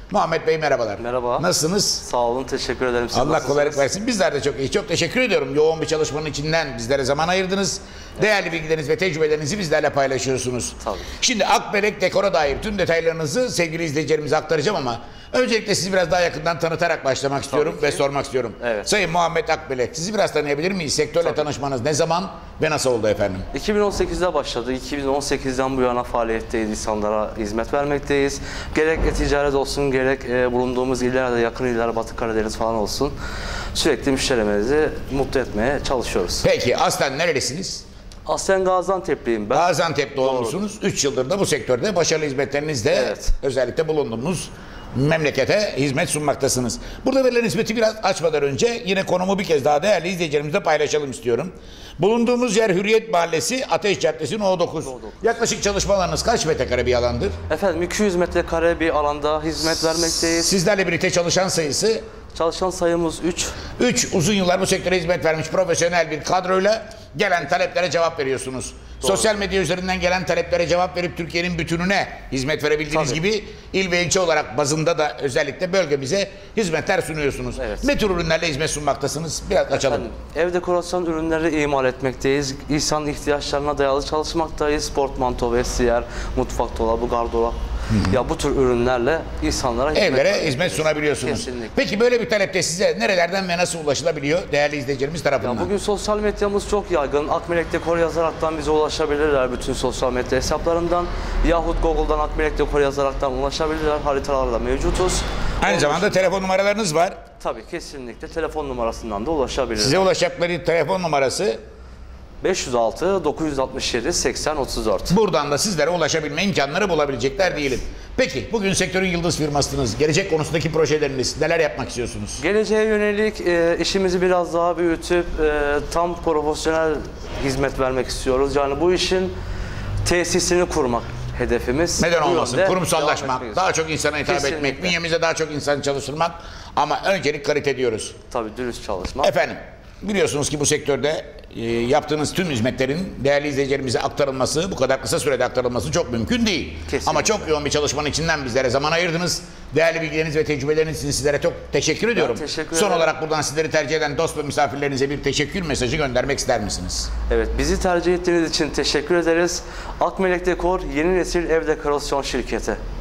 Muhammed Bey merhabalar. Merhaba. Nasılsınız? Sağ olun, teşekkür ederim. Siz Allah nasılsınız? kolaylık versin. Bizler de çok iyi. Çok teşekkür ediyorum. Yoğun bir çalışmanın içinden bizlere zaman ayırdınız. Değerli bilgileriniz ve tecrübelerinizi bizlerle paylaşıyorsunuz. Tabii. Şimdi Akbelek Dekor'a dair tüm detaylarınızı sevgili izleyicilerimize aktaracağım ama öncelikle sizi biraz daha yakından tanıtarak başlamak istiyorum ve sormak istiyorum. Evet. Sayın Muhammed Akbelek, sizi biraz tanıyabilir miyiz? Sektörle tanışmanız ne zaman ve nasıl oldu efendim? 2018'de başladı. 2018'den bu yana faaliyetteyiz. İnsanlara hizmet vermekteyiz. Gerek ticaret olsun, gerek bulunduğumuz illerde, yakın iller, Batı Karadeniz falan olsun. Sürekli müşterilerimizi mutlu etmeye çalışıyoruz. Peki aslen nerelisiniz? Aslen Gaziantep'liyim ben. Gaziantep doğumlusunuz. 3 yıldır da bu sektörde başarılı hizmetlerinizle Evet. özellikle bulunduğunuz memlekete hizmet sunmaktasınız. Burada verilen hizmeti biraz açmadan önce yine konumu bir kez daha değerli izleyicilerimizle paylaşalım istiyorum. Bulunduğumuz yer Hürriyet Mahallesi, Ateş Caddesi No 9. Yaklaşık çalışmalarınız kaç metrekare bir alandır? Efendim 200 metrekare bir alanda hizmet vermekteyiz. Sizlerle birlikte çalışan sayısı? Çalışan sayımız 3. 3 uzun yıllar bu sektöre hizmet vermiş profesyonel bir kadroyla gelen taleplere cevap veriyorsunuz. Doğru. Sosyal medya üzerinden gelen taleplere cevap verip Türkiye'nin bütününe hizmet verebildiğiniz Tabii. gibi il ve ilçe olarak bazında da özellikle bölgemize hizmetler sunuyorsunuz. Evet. Ne tür ürünlerle hizmet sunmaktasınız? Biraz açalım. Efendim, ev dekorasyon ürünleri imal etmekteyiz. İnsan ihtiyaçlarına dayalı çalışmaktayız. Portmanto, vestiyer, mutfak dolabı, gardırop. Ya bu tür ürünlerle insanlara Evlere hizmet sunabiliyorsunuz. Kesinlikle. Peki böyle bir talepte size nerelerden ve nasıl ulaşılabiliyor değerli izleyicilerimiz tarafından? Ya bugün sosyal medyamız çok yaygın. Akmelek Dekor yazaraktan bize ulaşabilirler bütün sosyal medya hesaplarından. Yahut Google'dan Akmelek Dekor yazaraktan ulaşabilirler. Haritalarda mevcutuz. Aynı zamanda telefon numaralarınız var. Tabii kesinlikle telefon numarasından da ulaşabilirler. Size ulaşacakları telefon numarası 506 967 80 34. buradan da sizlere ulaşabilme imkanları bulabilecekler diyelim. Peki bugün sektörün yıldız firmasınız. Gelecek konusundaki projeleriniz neler yapmak istiyorsunuz? Geleceğe yönelik işimizi biraz daha büyütüp tam profesyonel hizmet vermek istiyoruz. Yani bu işin tesisini kurmak hedefimiz. Neden Bu olmasın? yönde Kurumsallaşmak, devam daha çok insana hitap etmek, Kesinlikle. bünyemize daha çok insan çalıştırmak ama öncelik kalite diyoruz. Tabii dürüst çalışmak. Efendim biliyorsunuz ki bu sektörde yaptığınız tüm hizmetlerin değerli izleyicilerimize aktarılması, bu kadar kısa sürede aktarılması çok mümkün değil. Kesinlikle. Ama çok yoğun bir çalışmanın içinden bizlere zaman ayırdınız. Değerli bilgileriniz ve tecrübeleriniz için sizlere çok teşekkür ediyorum. teşekkür Son ederim. olarak buradan sizleri tercih eden dost ve misafirlerinize bir teşekkür mesajı göndermek ister misiniz? Evet, bizi tercih ettiğiniz için teşekkür ederiz. Akmelek Dekor yeni nesil ev dekorasyon şirketi.